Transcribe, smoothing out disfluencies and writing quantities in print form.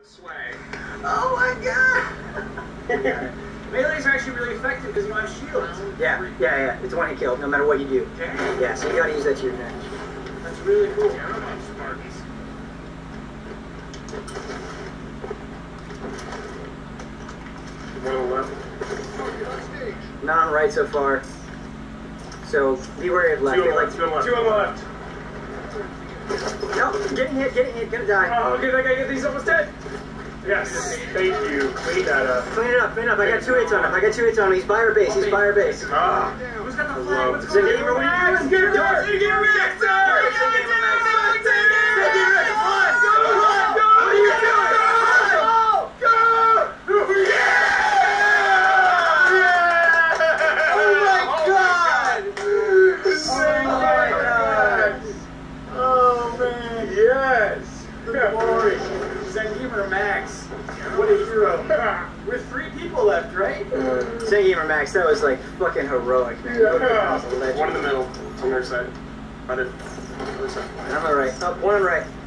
Swag. Oh my god! Melees are actually really effective because you don't have shields. Yeah. It's one hit kill, no matter what you do. Yeah, so you gotta use that to your advantage. That's really cool. Spartans. One on the left. Not on right so far. So be wary of left. Two on the left. No, getting hit, gonna die. Oh, okay, that guy, he's almost dead. Yes, thank you. Clean that up. Clean it up. I got 2 hits on him. He's by our base. Ah. Who's got the flag? What's going on? on? Let's get it done. Get a reactor! Max, what a hero. We're 3 people left, right? Gamer Max, that was like fucking heroic, man. Yeah. One in the middle, on their side. On the other side. On the right. Up, one on the right.